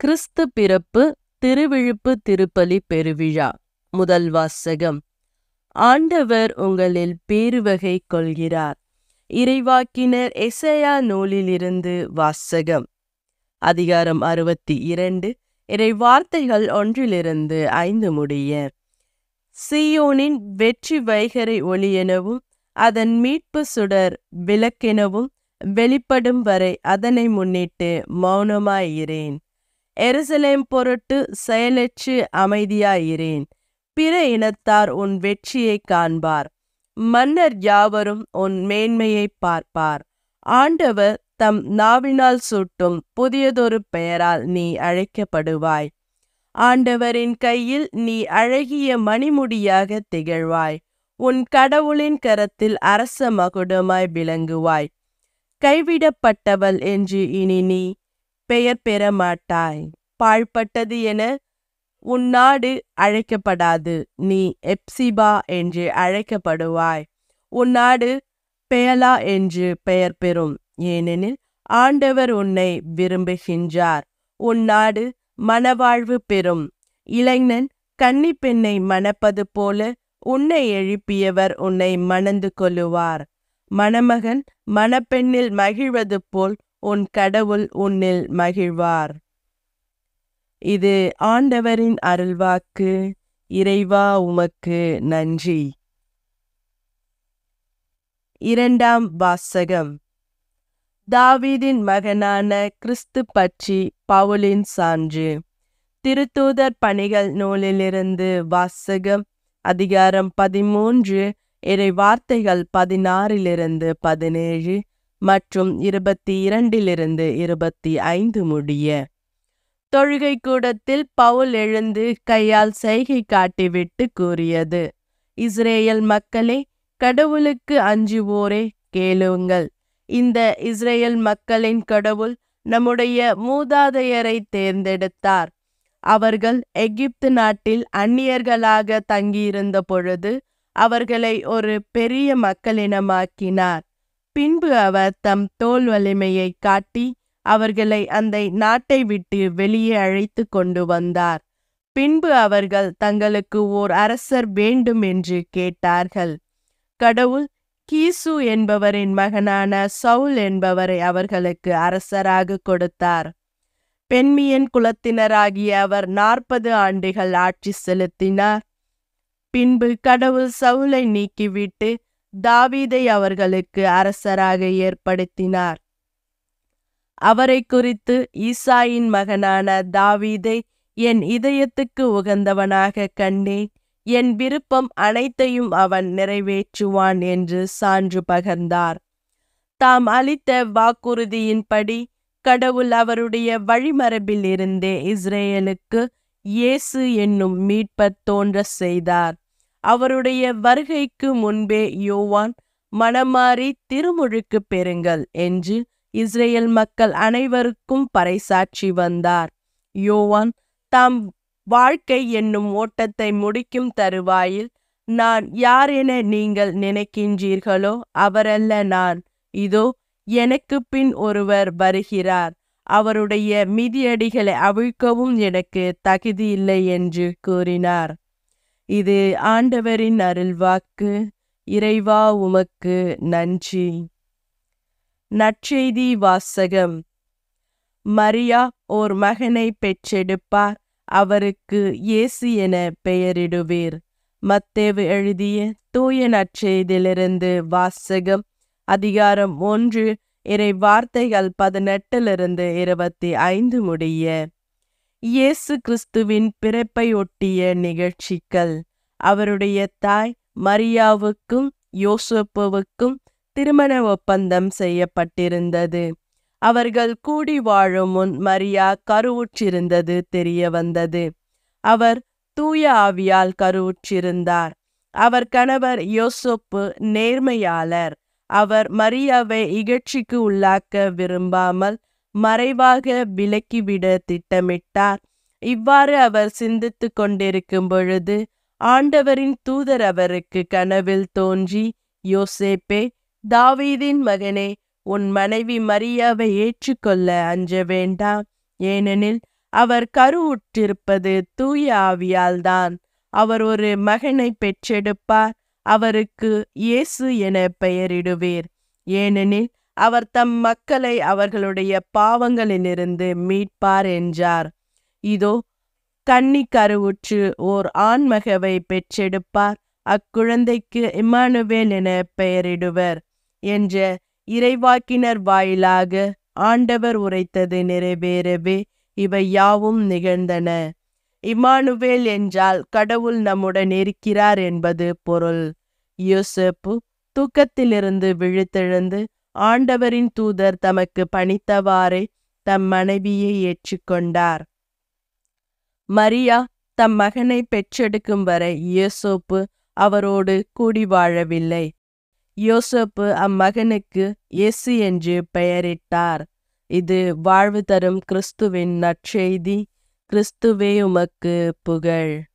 கிறிஸ்து பிறப்பு திருவிழிப்பு திருப்பலி பெருவிழா. முதல் வாசகம். ஆண்டவர் உங்களில் பேருவகை கொள்கிறார். இறைவாக்கினர் எசையா நூலிலிருந்து வாசகம். அதிகாரம் 62, இறை வார்த்தைகள் 1-5 முடிய. சீயோனின் வெற்றி வைகறை ஒளியெனவும் அதன் மீட்பு சுடர் விளக்கெனவும் வெளிப்படும் வரை அதனை முன்னிட்டு மௌனமாயிரேன். எருசலேம் பொருட்டு செயலற்று அமைதியாயிரேன். பிற இனத்தார் உன் வெற்றியை காண்பார். மன்னர் யாவரும் உன் மேன்மையை பார்ப்பார். ஆண்டவர் தம் நாவினால் சூட்டும் புதியதொரு பெயரால் நீ அழைக்கப்படுவாய். ஆண்டவரின் கையில் நீ அழகிய மணிமுடியாக திகழ்வாய். உன் கடவுளின் கரத்தில் அரச மகுடமாய் விளங்குவாய். கைவிடப்பட்டவள் என்று இனி நீ பெயர் பெற மாட்டாய். பாழ்பட்டது என உன் நாடு அழைக்கப்படாது. நீ எப்சிபா என்று அழைக்கப்படுவாய். உன் நாடு பெயலா என்று பெயர் பெறும். ஏனெனில் ஆண்டவர் உன்னை விரும்புகின்றார். உன் நாடு மனவாழ்வு பெறும். இளைஞன் கன்னி பெண்ணை மணப்பது போல உன்னை எழுப்பியவர் உன்னை மணந்து கொள்ளுவார். மணமகன் மணப்பெண்ணில் மகிழ்வது போல் உன் கடவுள் உன்னில் மகிழ்வார். இது ஆண்டவரின் அருள்வாக்கு. இறைவா உமக்கு நன்றி. இரண்டாம் வாசகம். தாவீதின் மகனான கிறிஸ்து பற்றி பவுலின் சான்று. திருத்தூதர் பணிகள் நூலிலிருந்து வாசகம். அதிகாரம் 13, இறை வார்த்தைகள் 16-17 மற்றும் 22-25 முடிய. தொழுகை கூடத்தில் பவுல் எழுந்து கையால் செய்கை காட்டிவிட்டு கூறியது: இஸ்ரேல் மக்களே, கடவுளுக்கு அஞ்சுவோரே, கேளுங்கள். இந்த இஸ்ரேல் மக்களின் கடவுள் நம்முடைய மூதாதையரை தேர்ந்தெடுத்தார். அவர்கள் எகிப்து நாட்டில் அந்நியர்களாக தங்கியிருந்த பொழுது அவர்களை ஒரு பெரிய மக்களினமாக்கினார். பின்பு அவர் தம் தோல் வலிமையை காட்டி அவர்களை அந்த நாட்டை விட்டு வெளியே அழைத்து கொண்டு வந்தார். பின்பு அவர்கள் தங்களுக்கு ஓர் அரசர் வேண்டும் என்று கேட்டார்கள். கடவுள் கீசு என்பவரின் மகனான சவுல் என்பவரை அவர்களுக்கு அரசராக கொடுத்தார். பெண்மியன் குலத்தினராகிய அவர் 40 ஆண்டுகள் ஆட்சி செலுத்தினார். பின்பு கடவுள் சவுலை நீக்கிவிட்டு தாவீதை அவர்களுக்கு அரசராக ஏற்படுத்தினார். அவரை குறித்து ஈசாயின் மகனான தாவீதை என் இதயத்துக்கு உகந்தவனாக கண்டேன். என் விருப்பம் அனைத்தையும் அவன் நிறைவேற்றுவான் என்று சான்று பகர்ந்தார். தாம் அளித்த வாக்குறுதியின்படி கடவுள் அவருடைய வழிமரபில் இருந்தே இஸ்ரேலுக்கு இயேசு என்னும் மீட்பர் தோன்ற செய்தார். அவருடைய வருகைக்கு முன்பே யோவான் மனமாறி திருமுழுக்கு பெறுங்கள் என்று இஸ்ரேல் மக்கள் அனைவருக்கும் பறைசாற்றி வந்தார். யோவான் தாம் வாழ்க்கை என்னும் ஓட்டத்தை முடிக்கும் தருவாயில், நான் யார் என நீங்கள் நினைக்கின்றீர்களோ அவரல்ல நான். இதோ எனக்கு பின் ஒருவர் வருகிறார். அவருடைய மிதியடிகளை அவிழ்க்கவும் எனக்கு தகுதியில்லை என்று கூறினார். இது ஆண்டவரின் அருள்வாக்கு. இறைவா உமக்கு நன்றி. நற்செய்தி வாசகம். மரியா ஓர் மகனை பெற்றெடுப்பார். அவருக்கு இயேசு என பெயரிடுவீர். மத்தேவு எழுதிய தூய நற்செய்தியிலிருந்து வாசகம். அதிகாரம் 1, இறை வார்த்தைகள் 18-25 முடிய. இயேசு கிறிஸ்துவின் பிறப்பை ஒட்டிய நிகழ்ச்சிகள். அவருடைய தாய் மரியாவுக்கும் யோசேப்புவுக்கும் திருமண ஒப்பந்தம் செய்யப்பட்டிருந்தது. அவர்கள் கூடி வாழும் முன் மரியா கருவுற்றிருந்தது தெரிய வந்தது. அவர் தூய ஆவியால் கருவுற்றிருந்தார். அவர் கணவர் யோசேப்பு நேர்மையாளர். அவர் மரியாவை இகழ்ச்சிக்கு உள்ளாக்க விரும்பாமல் மறைவாக விலக்கிவிட திட்டமிட்டார். இவ்வாறு அவர் சிந்தித்து கொண்டிருக்கும் பொழுது ஆண்டவரின் தூதர் அவருக்கு கனவில் தோன்றி, யோசேப்பே, தாவீதின் மகனே, உன் மனைவி மரியாவை ஏற்றுக்கொள்ள அஞ்ச வேண்டாம். ஏனெனில் அவர் கருவுற்றிருப்பது தூய ஆவியால்தான். அவர் ஒரு மகனை பெற்றெடுப்பார், அவருக்கு இயேசு என பெயரிடுவீர். ஏனெனில் அவர் தம் மக்களை அவர்களுடைய பாவங்களிலிருந்து மீட்பார் என்றார். இதோ, கன்னி கருவுற்று ஓர் ஆண்மகவை பெற்றெடுப்பார், அக்குழந்தைக்கு இம்மானுவேல் என பெயரிடுவர் என்ற இறைவாக்கினர் வாயிலாக ஆண்டவர் உரைத்தது நிறைவேறவே இவை யாவும் நிகழ்ந்தன. இம்மானுவேல் என்றால் கடவுள் நம்முடன் இருக்கிறார் என்பது பொருள். யோசேப்பு தூக்கத்திலிருந்து விழித்தெழுந்து ஆண்டவரின் தூதர் தமக்கு பணித்தவாறே தம் மனைவியை ஏற்றுக்கொண்டார். மரியா தம் மகனை பெற்றெடுக்கும் வரை யோசேப்பு அவரோடு கூடி வாழவில்லை. யோசேப்பு அம்மகனுக்கு இயேசு என்று பெயரிட்டார். இது வாழ்வு தரும் கிறிஸ்துவின் நற்செய்தி. கிறிஸ்துவே உமக்கு புகழ்.